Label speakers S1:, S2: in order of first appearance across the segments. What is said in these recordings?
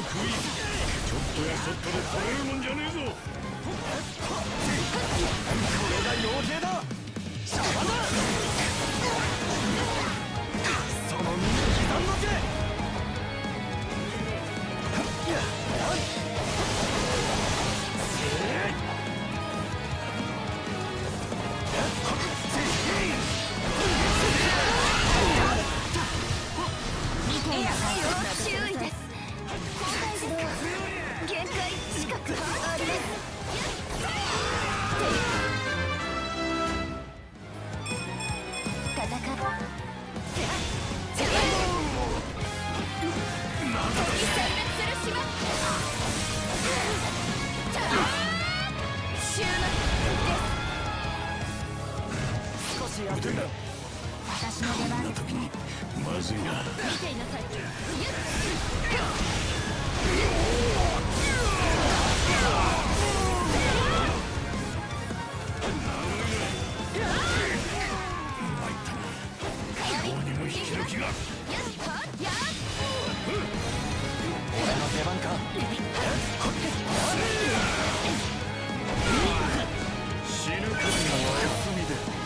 S1: 食いちょっとやそっとで取れるもんじゃねえぞ。
S2: これが傭兵だ。邪魔だ。その身に刻んどけ。
S3: 注意です。限界近くあります。戦う。
S2: 少しやってんだ。
S3: 私の出番ですね。
S1: まずいな。
S3: 見ていなさい。
S1: どうにも引き抜きが。
S2: 俺の出番か。
S1: 死ぬかもおやすみで。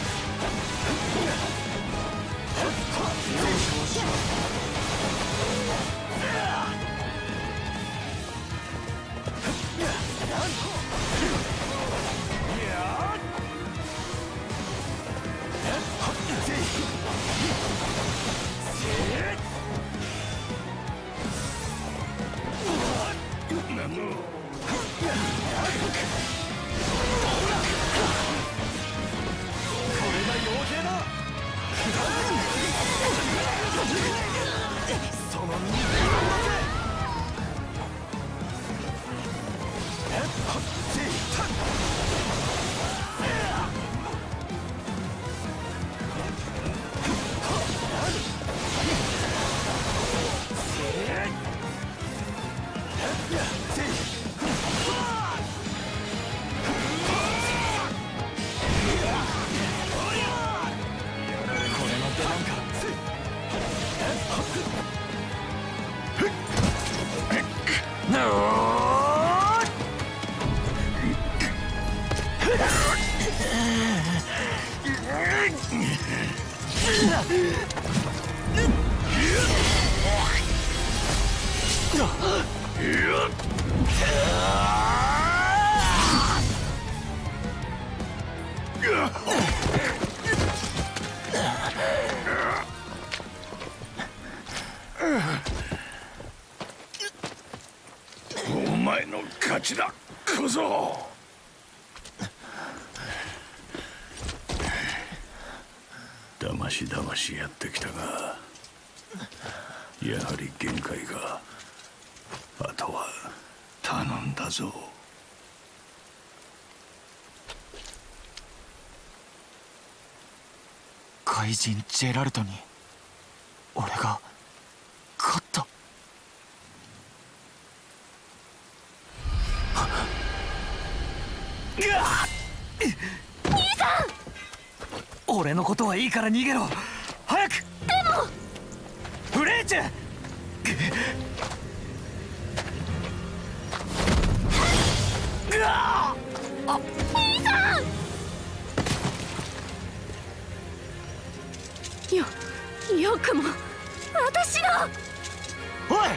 S1: お前の勝ちだ小僧。だましだましやってきたがやはり限界が。あとは頼んだぞ。
S2: 怪人ジェラルトに俺が勝った。
S3: 兄さん。
S2: 俺のことはいいから逃げろ。早く。でもフレーチェ。兄さ
S3: ん。よくも私の。
S2: おい。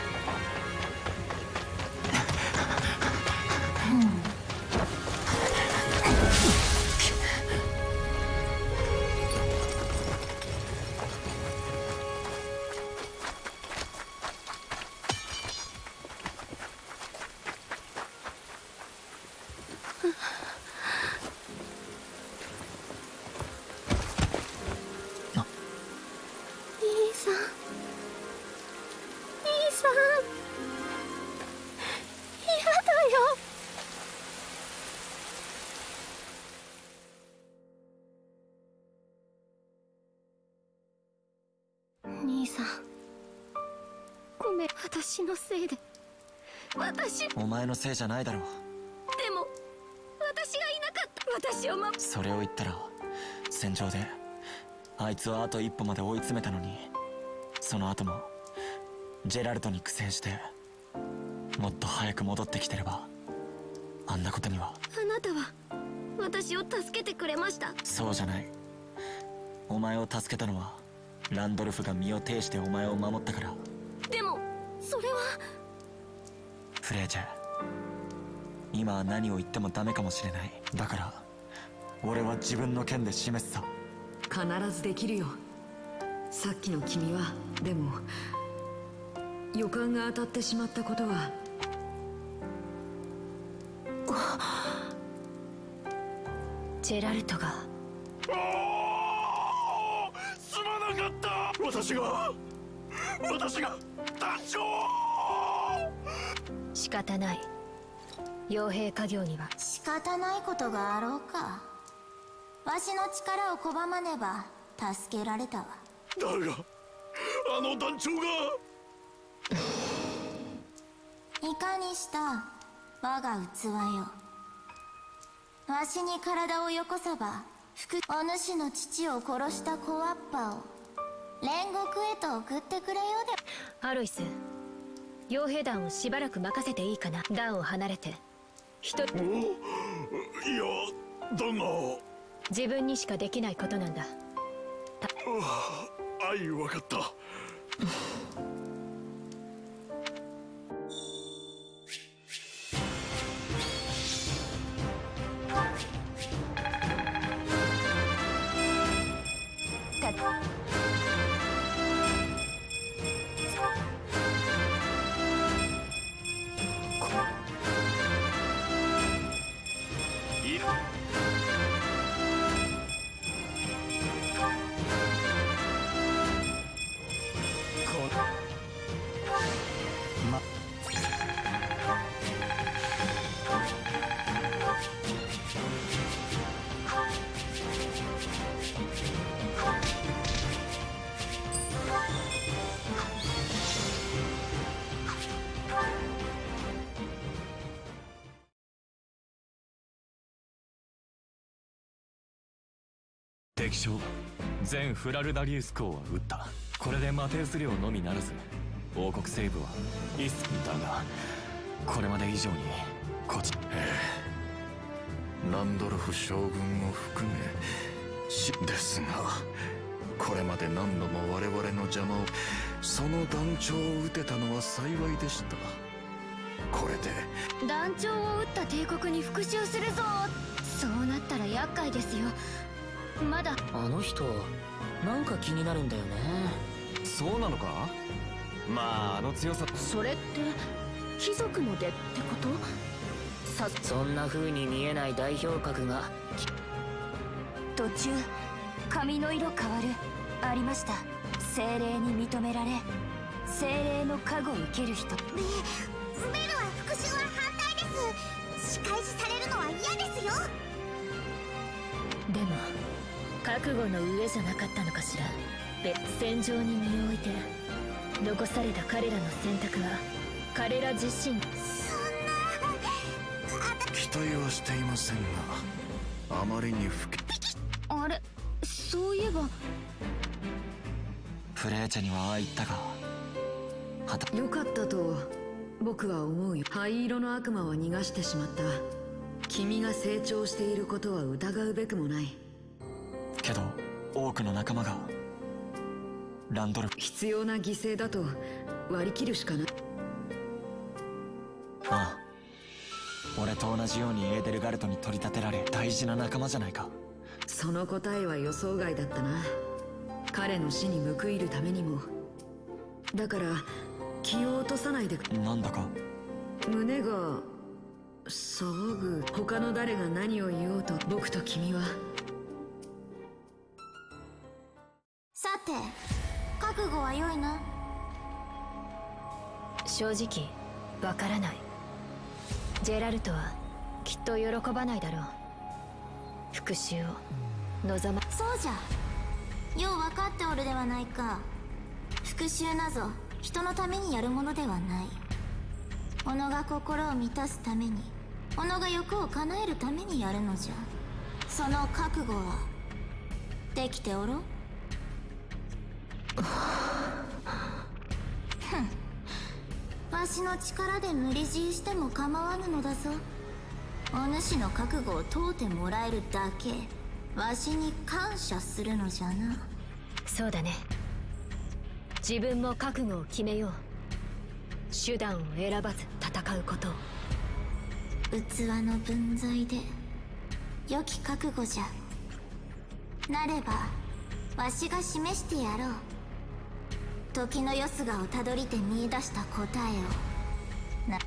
S3: 兄さん、ごめん、私のせいで。
S2: お前のせいじゃないだろう。
S3: でも私がいなかった。私を
S2: それを言ったら戦場であいつはあと一歩まで追い詰めたのに、その後もジェラルトに苦戦してもっと早く戻ってきてればあんなことには。
S3: あなたは私を助けてくれました。
S2: そうじゃない。お前を助けたのはランドルフが身を挺してお前を守ったから。
S3: でもそれは。
S2: フレーチェ、今は何を言ってもダメかもしれない。だから俺は自分の剣で示すさ。
S4: 必ずできるよ。さっきの君はでも予感が当たってしまったことは。
S3: ジェラルトが。
S1: すまなかった。私が団長。
S3: 仕方ない。傭兵家業には
S5: 仕方ないことがあろうか。わしの力を拒まねば助けられたわ。
S1: だがあの団長が。
S5: いかにした我が器よ。わしに体をよこさばお主の父を殺した小わっぱを煉獄へと送ってくれよで。
S3: アロイス、傭兵団をしばらく任せていいかな。団を離れて一人。
S1: いやだが。
S3: 自分にしかできないことなんだ。
S1: 分かった。
S6: 敵将全フラルダリウス公は撃った。これでマテウス領のみならず王国西部は一切だが、これまで以上に
S1: ランドルフ将軍を含めですが、これまで何度も我々の邪魔を、その団長を撃てたのは幸いでした。これで
S3: 団長を撃った帝国に復讐するぞ。そうなったら厄介ですよ。まだ
S7: あの人なんか気になるんだよね。
S6: そうなのか。まああの強さ。
S3: それって貴族の出ってこと。
S7: そんな風に見えない代表格が。
S5: 途中髪の色変わるありました。精霊に認められ精霊の加護を受ける人。
S8: ベルは復讐は反対です。仕返しされるのは嫌ですよ。
S3: でも覚悟の上じゃなかったのかしら。戦場に身を置いて残された彼らの選択は彼ら自身。
S1: 期待はしていませんが、あまりに
S3: あれ、そういえば
S2: フレーチェにはああ言ったが、
S4: よかったと僕は思うよ。灰色の悪魔は逃がしてしまった。君が成長していることは疑うべくもない。
S2: けど多くの仲間がランドルフ。
S4: 必要な犠牲だと割り切るしかない。
S2: ああ、俺と同じようにエーデルガルトに取り立てられ大事な仲間じゃないか。
S4: その答えは予想外だったな。彼の死に報いるためにも。だから気を落とさないで。
S2: なんだか
S4: 胸が騒ぐ。他の誰が何を言おうと僕と君は。
S5: さて覚悟は良いな。
S3: 正直わからない。ジェラルトはきっと喜ばないだろう。復讐を望ま。
S5: そうじゃ、よう分かっておるではないか。復讐なぞ人のためにやるものではない。己が心を満たすために、己が欲を叶えるためにやるのじゃ。その覚悟はできておろう。わわしの力で無理強いしても構わぬのだぞ。お主の覚悟を問うてもらえるだけわしに感謝するのじゃな。
S3: そうだね。自分も覚悟を決めよう。手段を選ばず戦うことを。
S5: 器の分際で良き覚悟じゃ。なればわしが示してやろう。時のよすがをたどりて見出した答えをな。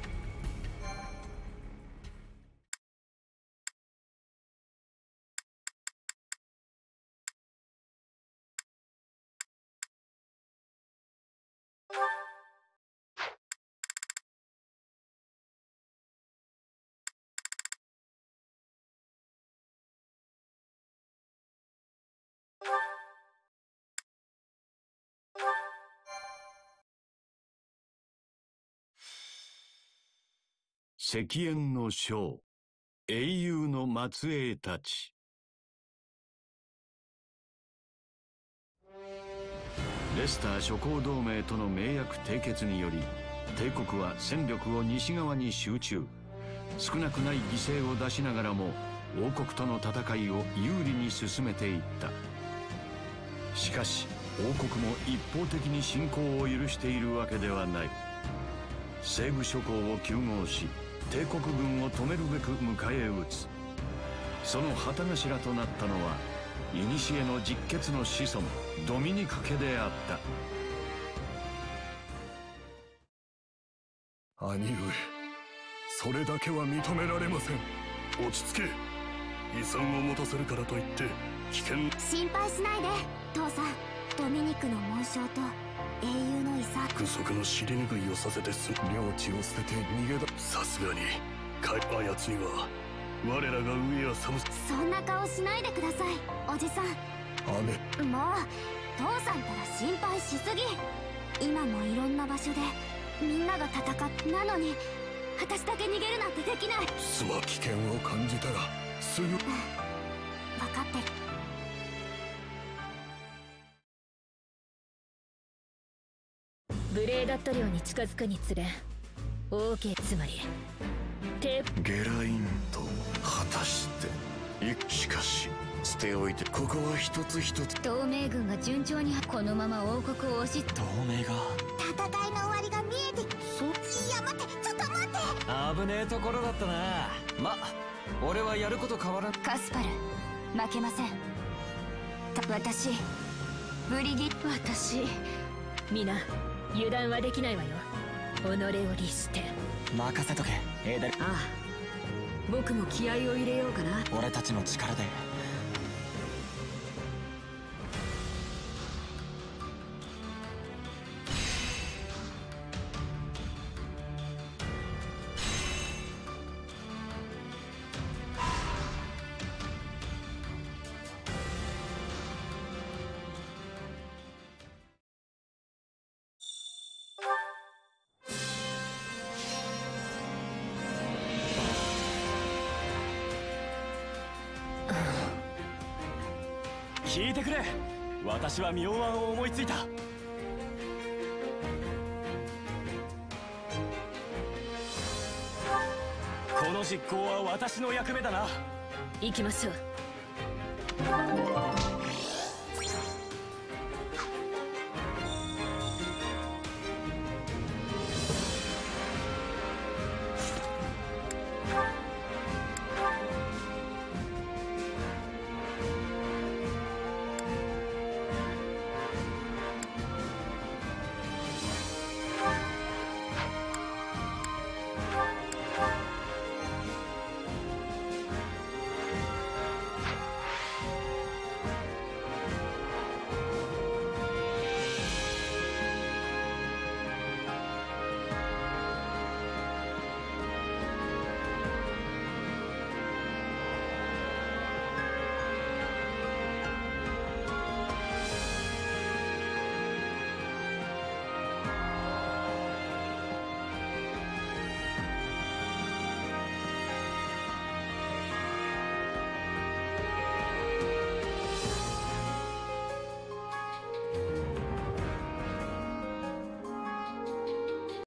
S9: 赤煙の将、英雄の末裔たち。レスター諸侯同盟との盟約締結により、帝国は戦力を西側に集中。少なくない犠牲を出しながらも王国との戦いを有利に進めていった。しかし王国も一方的に侵攻を許しているわけではない。西部諸侯を救護し、帝国軍を止めるべく迎え撃つ。その旗頭となったのは古の実血の子孫ドミニク家であった。
S10: 兄上、それだけは認められません。落ち着け。遺産を持たせるからといって危険。
S8: 心配しないで父さん。ドミニクの紋章と英雄の遺産。
S10: 軍属の尻拭いをさせて領地を捨てて逃げだ。さすがにあやつには我らが上や寒。
S8: そんな顔しないでくださいおじさん。
S10: 姉、
S8: もう父さんたら心配しすぎ。今もいろんな場所でみんなが戦っなのに私だけ逃げるなんてできない。
S10: 危険を感じたらすぐ。
S8: 分かってる。
S3: ブレーダット領に近づくにつれオーケー、つまり
S1: ゲラインと果たしてしかし捨ておいて、ここは一つ一つ。
S3: 同盟軍が順調にこのまま王国を押し。
S2: 同盟が
S8: 戦いの終わりが見えて。いや待って、ちょっと待って。
S2: 危ねえところだったな。ま、俺はやること変わらん。
S3: カスパル、負けません。私皆油断はできないわよ。己を律して
S2: 任せとけ、エーデル。
S4: ああ、僕も気合を入れようかな。
S2: 俺たちの力で。
S6: 聞いてくれ。私は妙案を思いついた。この実行は私の役目だな。
S3: 行きましょう。